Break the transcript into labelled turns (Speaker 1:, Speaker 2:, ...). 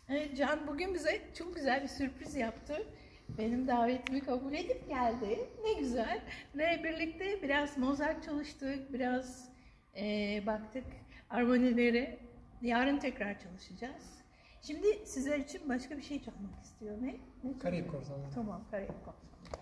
Speaker 1: Evet, Can bugün bize çok güzel bir sürpriz yaptı. Benim davetimi kabul edip geldi. Ne güzel. Ve birlikte biraz Mozart çalıştık, biraz baktık armonileri. Yarın tekrar çalışacağız. Şimdi sizler için başka bir şey çalmak istiyor. Ne?
Speaker 2: Karayip Korsanları.
Speaker 1: Tamam, Karayip Korsanları.